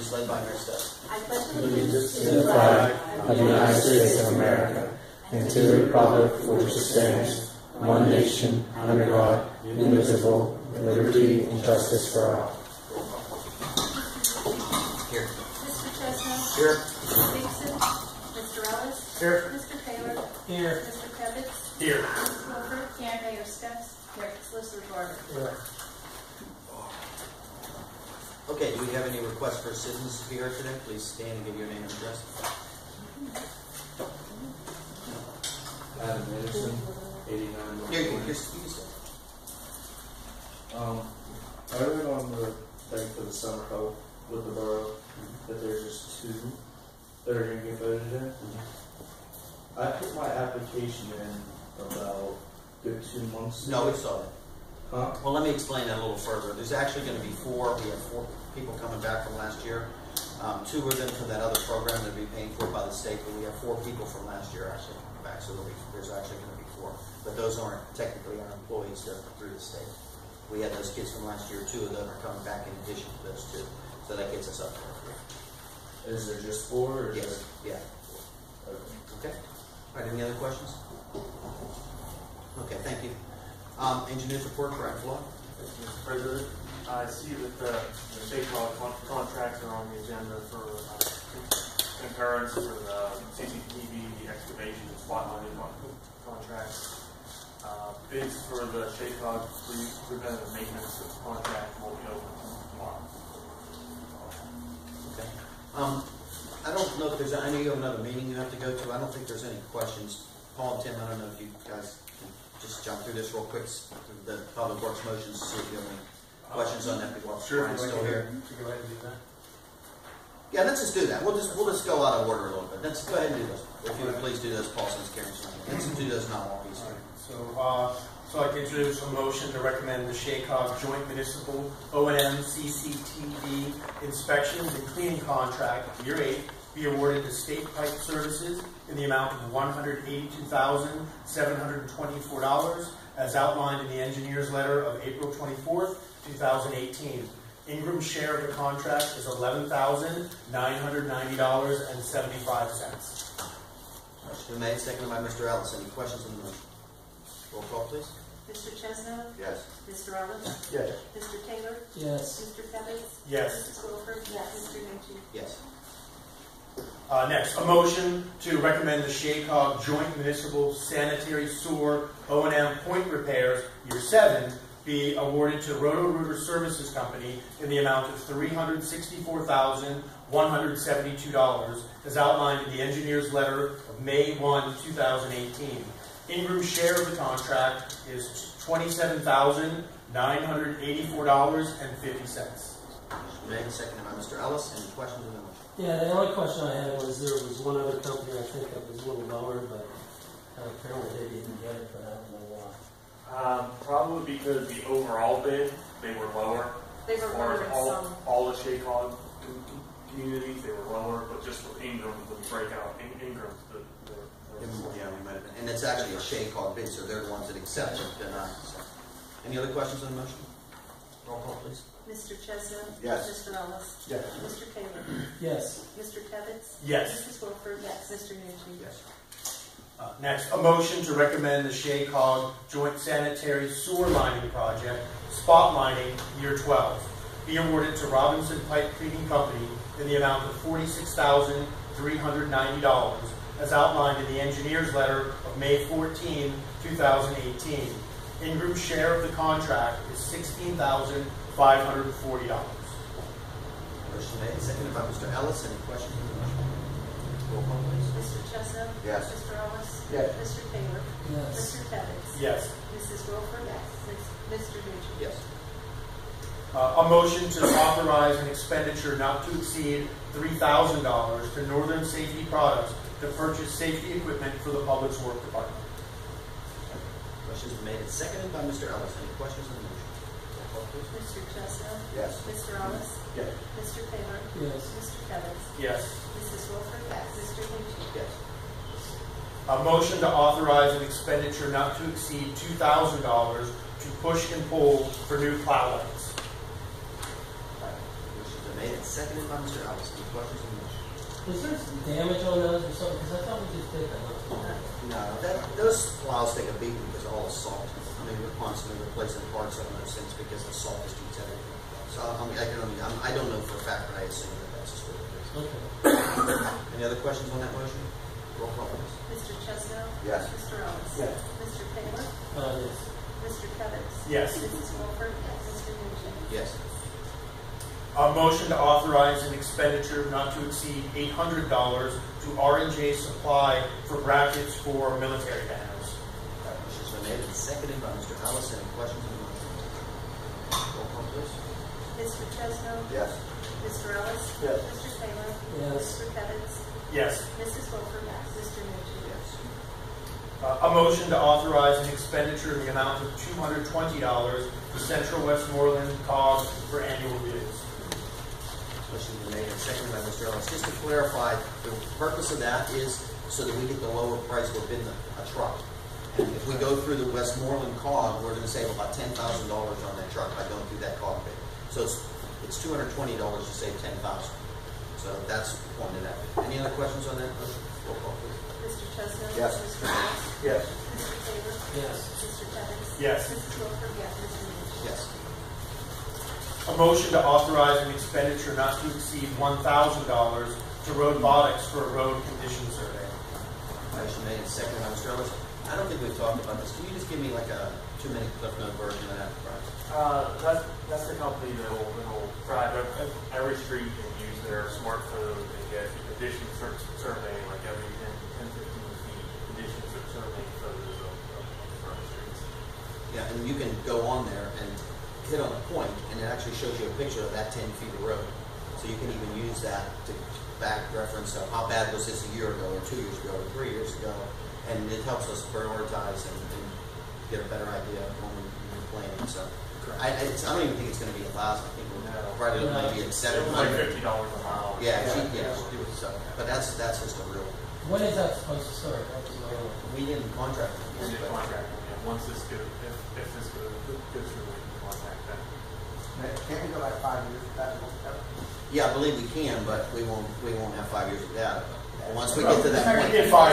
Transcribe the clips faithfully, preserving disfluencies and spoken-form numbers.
Allegiance led by Mayor Stubbs. I pledge allegiance to the flag of the United States of America and to the republic for which it stands, one nation, under God, indivisible, with liberty and justice for all. Here. Mister Chestnut. Here. Mister Dixon. Mister Ellis. Here. Mister Taylor. Here. Mister Kevitz. Here. Missus Wilford. Here. Mayor Steps. Here. Solicitor Gordon. Here. Okay, do we have any requests for citizens to be heard today? Please stand and give your name and address. Adam Anderson, eighty-nine. Here, you can just you can stay. Um, I read on the thing for the summer help with the borough that there's just two that are going to get voted in. Mm-hmm. I put my application in about good two months No, ago. we saw that. Huh? Well, let me explain that a little further. There's actually going to be four. We have four people coming back from last year. Um, two of them from that other program that will be paid for by the state, but we have four people from last year actually coming back. So there'll be, there's actually going to be four. But those aren't technically our employees. They're through the state. We had those kids from last year. Two of them are coming back in addition to those two. So that gets us up to three. Is there just four? Or is Yes. Yeah. there... Okay. Okay. All right. Any other questions? Okay. Thank you. Um, engineers report, Brian Flaw. Mister President, I see that the, the state con contracts are on the agenda for uh, concurrence for the C C T V, the excavation, and spot mining contracts. Uh, bids for the SHACOG preventive maintenance contract will be open tomorrow. Okay. Um, I don't know if there's, I know you have another meeting you have to go to. I don't think there's any questions. Paul and Tim, I don't know if you guys can just jump through this real quick, the Public Works motions, to see if you have any questions on that before Brian's still here. Go ahead and do that. Yeah, let's just do that. We'll just we'll just go out of order a little bit. Let's go ahead and do those. If you would please do those, Paul, since Karen's not here. Let's do those now while he's here. So, uh, so I'd like to introduce a motion to recommend the SHACOG Joint Municipal O and M C C T V Inspections and Cleaning Contract, Year eight, be awarded to State Pipe Services in the amount of one hundred eighty-two thousand seven hundred twenty-four dollars, as outlined in the engineer's letter of April twenty-fourth, two thousand eighteen. Ingram's share of the contract is eleven thousand nine hundred ninety dollars and seventy-five cents. Motion been made, seconded by Mister Ellis. Any questions on the motion? Roll call, please. Mister Chestnut. Yes. Mister Ellis. Yes. Mister Taylor. Yes. Mister Kevitz. Yes. Missus Wilford. Yes. Mister Nucci. Yes. Uh, next, a motion to recommend the SHACOG Joint Municipal Sanitary Sewer O and M point repairs, year seven, be awarded to Roto-Rooter Services Company in the amount of three hundred sixty-four thousand one hundred seventy-two dollars, as outlined in the engineer's letter of May first, two thousand eighteen. Ingram's share of the contract is twenty-seven thousand nine hundred eighty-four dollars and fifty cents. Motion made, seconded by Mister Ellis. Any questions on the motion? Yeah, the only question I had was there was one other company I think that was a little lower, but uh, apparently they didn't get it, but I don't know why. Um, probably because the overall bid, they were lower. They were As far lower as than all, some. all the SHACOG communities, they were lower, but just for Ingram, the breakout, In Ingram, the, the, the Yeah, we might have been. And it's actually a SHACOG bid, so they're the ones that accept or deny. So. Any other questions on the motion? Roll call, please. Mister Chestnut. Yes. Mister Ellis. Yes. Mister Taylor. Yes. Mister Kevitz. Yes. Missus Wilford. Yes. Mister Nucci. Yes. Uh, next, a motion to recommend the SHACOG Joint Sanitary Sewer Lining Project, Spot Lining, year twelve, be awarded to Robinson Pipe Cleaning Company in the amount of forty-six thousand three hundred ninety dollars, as outlined in the engineer's letter of May fourteenth, two thousand eighteen. Ingram's share of the contract is sixteen thousand five hundred forty dollars. Motion made, seconded by Mister Ellis. Any questions on the motion? Roll call, please. Mister Chestnut. Yes. Mister Ellis. Yes. Mister Taylor. Yes. Mister Kevitz. Yes. Missus Wilford. Yes. Mister Nucci. Yes. Uh, a motion to authorize an expenditure not to exceed three thousand dollars to Northern Safety Products to purchase safety equipment for the Public Works Department. Motion's been made and seconded by Mister Ellis. Any questions on the motion? Roll call, please. Mister Chestnut. Yes. Mister Ellis. Yes. Mister Taylor. Yes. Mister Kevitz. Yes. Missus Wilford. Yes. Mister Nucci. Yes. A motion to authorize an expenditure not to exceed two thousand dollars to push and pull for new plow lights. Motion's been made and seconded by Mister Ellis. Any questions on the motion? Was there some damage on those or something? Because I thought we just did that. No, that, those plows take a beating because of all the salt. I mean, we're constantly replacing parts of those things because the salt just eats everything. So, I mean, I can only, I'm, I don't know for a fact, but I assume that that's just what it is. Okay. Any other questions on that motion? Roll call, please. Mister Chesno? Yes. Mister Ellis? Yes. Mister Taylor? Uh, yes. Mister Covets? Yes. Missus Wolford? Yes. Mister Nugent? Yes. A motion to authorize an expenditure not to exceed eight hundred dollars to R and J Supply for brackets for military banners. That motion's been made and seconded by Mister Ellis. Any questions on the motion? Roll call, please. Mister Chesno? Yes. Mister Ellis? Yes. Mister Taylor? Yes. Mister Covets? Yes. Missus Wolford? Yes. Mister Nugent? Yes. Uh, a motion to authorize an expenditure in the amount of two hundred twenty dollars to Central Westmoreland C O G for annual dues. Motion's been made and seconded by Mister Ellis. Just to clarify, the purpose of that is so that we get the lower price for bidding a truck. And if we go through the Westmoreland C O G, we're going to save about ten thousand dollars on that truck by going through that C O G bid. So it's, it's two hundred twenty dollars to save ten thousand dollars. So that's the point of that. Any other questions on that motion? Roll call, please. Mister Chesno? Yes. Mister Ellis? Yes. Mister Taylor? Yes. Mister Covets? Yes. Missus Wolford? Yes. Mister Nugent? Yes. A motion to authorize an expenditure not to exceed one thousand dollars to Roadbotics for a road condition survey. Motion made and seconded by Mister Ellis. I don't think we've talked about this. Can you just give me like a two-minute cliff note version of that, Brian? Uh, that's, that's the company that will, that will drive ev- every street and use their smartphone and get condition sur- survey, like every ten, ten, fifteen feet, condition sur- survey photos of, of, of our streets. Yeah, and you can go on there and hit on a point, and it actually shows you a picture of that ten feet of road. So you can even use that to back reference of how bad was this a year ago, or two years ago, or three years ago, and it helps us prioritize and, and get a better idea when we- when we're planning. So I, I, it's, I don't even think it's going to be a thousand. I think we're No. probably maybe at It seven was like hundred. fifty dollars a mile. Yeah, she, yeah, she do it. So, but that's that's just a real. When is that supposed to start? That was my only- We didn't contract with We them, did but- contract with them. Once this goes, if, if this goes, goes through, we can contact them. Can't we go back five years with that? Yeah, I believe we can, but we won't. We won't have five years of data. But once we get to that We point, did five.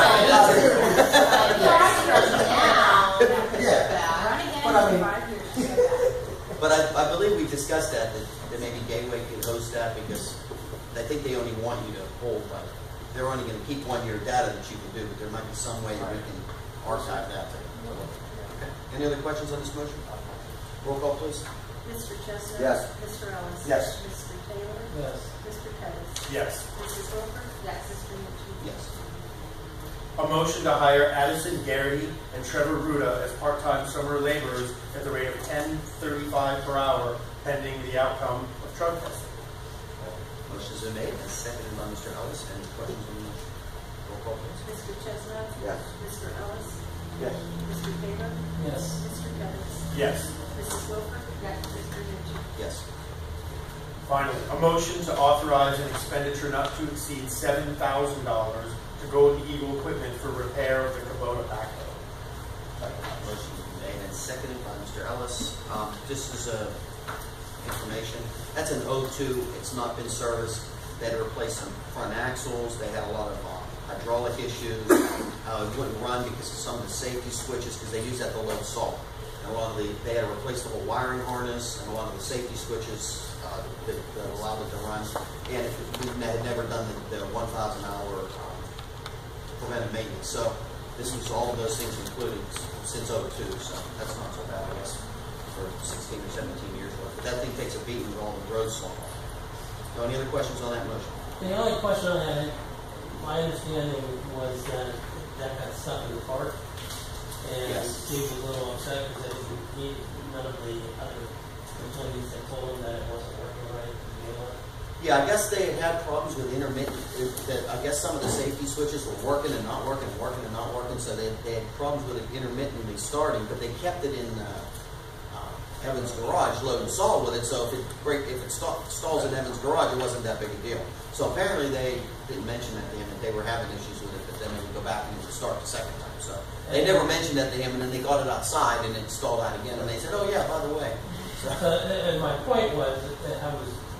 Yeah. Run again But I in mean- five years. but I, I believe we discussed that, that, that maybe Gateway could host that because I think they only want you to hold, like, they're only going to keep one year data that you can do, but there might be some way that we can archive that. Okay. Any other questions on this motion? Roll call, please. Mister Chesno? Yes. Mister Ellis? Yes. Mister Taylor? Yes. Mister Covets? Yes. Missus Wolford? Yes. Mister Nugent? Yes. A motion to hire Addison Garrity and Trevor Ruda as part-time summer laborers at the rate of ten thirty-five per hour, pending the outcome of drug testing. Motion's been made and seconded by Mister Ellis. Any questions on the motion? Roll call, please. Mister Chesno? Yes. Mister Ellis? Yes. Mister Taylor? Yes. Mister Covets? Yes. Missus Wolford? Yes. Mister Nugent? Yes. Finally, a motion to authorize an expenditure not to exceed seven thousand dollars to go with the Eagle equipment for repair of the Kubota backhoe. Motion made and seconded by Mister Ellis. Um, just as a information, that's an O two. It's not been serviced. They had to replace some front axles. They had a lot of uh, hydraulic issues. Uh, it wouldn't run because of some of the safety switches because they use that to load salt. And a lot of the, they had to replace the whole wiring harness and a lot of the safety switches uh, that, that allowed it to run. And we had never done the, the one thousand hour um, preventive maintenance. So this was all of those things included since oh two. So that's not so bad, I guess, for sixteen or seventeen years worth. But that thing takes a beating with all the road salt. So any other questions on that motion? The only question I had, my understanding was that that got stuck in the cart. And Yes. he was a little upset because he, none of the other employees had told him that it wasn't working right. You know? Yeah, I guess they had had problems with intermittent, that I guess some of the safety switches were working and not working, and working and not working, so they, they had problems with it intermittently starting, but they kept it in uh, uh, Evan's garage loading salt with it, so if it break, if it stall, stalls in Evan's garage, it wasn't that big a deal. So apparently they didn't mention that to him, that they were having issues with it, but then they would go back and it would start the second time. So they never mentioned that to him, and then they got it outside and it stalled out again, and they said, oh yeah, by the way. So, So, and my point was that I was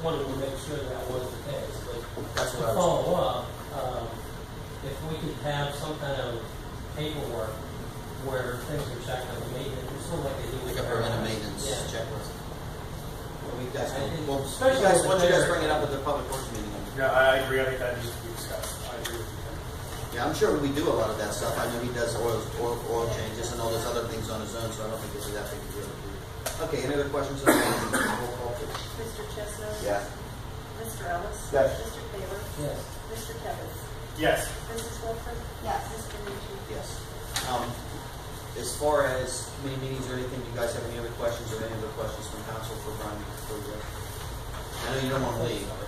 wanted to make sure that was the case. But That's to what I was. follow up, um, if we could have some kind of paperwork where things are checked on the maintenance, it's sort of like they do Like with a preventive airlines. maintenance Yeah. checklist. Well, we guys, I think well, you especially guys, with why don't you guys the- bring it up at the public works meeting? No, I agree. I think that needs to be discussed. I agree with you. Yeah, I'm sure we do a lot of that stuff. I know he does oil, oil, oil changes and all those other things on his own, so I don't think this is that big a deal. Okay, any other questions on that? Roll call, please. Mister Chestnut? Yes. Mister Ellis? Yes. Mister Taylor? Yes. Mister Kevin? Yes. Missus Wilford? Yes. Mister Nugent? Yes. Um, as far as committee meetings or anything, do you guys have any other questions or any other questions from council for Brian? For you? I know you don't want to leave. But...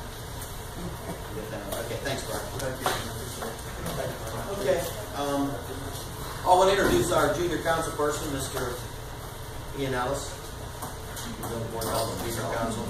Okay, thanks, Brian. Thank you. Okay. Um, I want to introduce our junior council person, Mister Ian Ellis. He's on the board of junior council.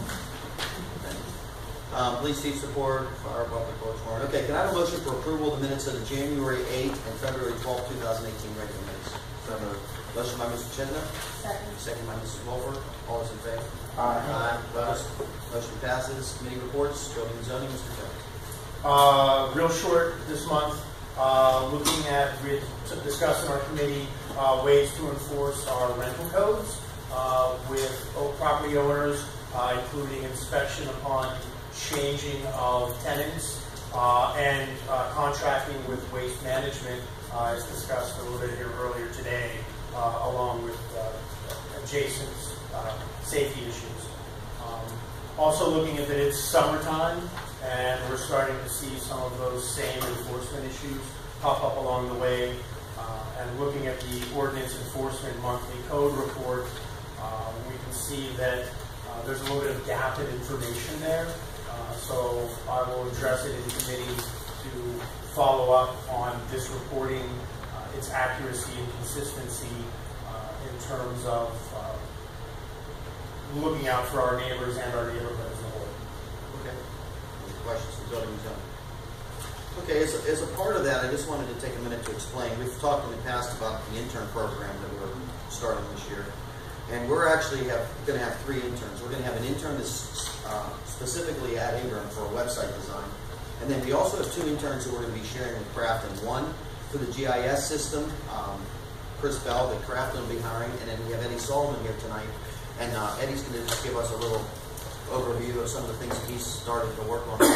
Um, police chief support, fire public works warrant. Okay, can I have a motion for approval of the minutes of the January eighth and February twelfth, two thousand eighteen regular minutes? So moved. Motion by Mister Chesnut, Second. second by Missus Wolfer. All those in favor? Aye. Aye. Opposed? Motion passes. Committee reports, building and zoning, Mister Jones. Uh, real short this month, uh, looking at, we had discussed in our committee uh, ways to enforce our rental codes uh, with property owners, uh, including inspection upon changing of tenants uh, and uh, contracting with waste management, uh, as discussed a little bit here earlier today, uh, along with uh, adjacent uh, safety issues. Um, also looking at that it's summertime, and we're starting to see some of those same enforcement issues pop up along the way. Uh, and looking at the ordinance enforcement monthly code report, uh, we can see that uh, there's a little bit of gap in information there. Uh, so I will address it in committee to follow up on this reporting, uh, its accuracy and consistency uh, in terms of uh, looking out for our neighbors and our neighborhood as a whole. Okay. Any questions for building and zoning? Okay, as a, as a part of that, I just wanted to take a minute to explain. We've talked in the past about the intern program that we're starting this year. And we're actually have, going to have three interns. We're going to have an intern that's uh, specifically at Abram for a website design. And then we also have two interns who we're going to be sharing with Crafton. One for the G I S system, um, Chris Bell, that Crafton will be hiring. And then we have Eddie Solomon here tonight. And uh, Eddie's going to just give us a little overview of some of the things that he's started to work on.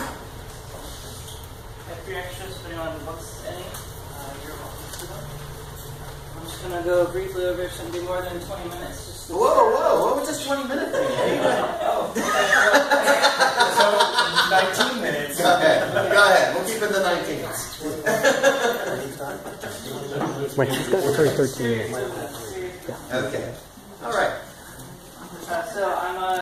If you're interested, if anyone wants any, uh, you're welcome to them. I'm just going to go briefly over, it shouldn't be more than twenty minutes. Just to Whoa, whoa, what was this twenty minute thing? Oh, So, nineteen minutes. Okay, go ahead. We'll keep it to nineteen. Wait, it's got thirteen minutes. Okay. All right. Uh, so I'm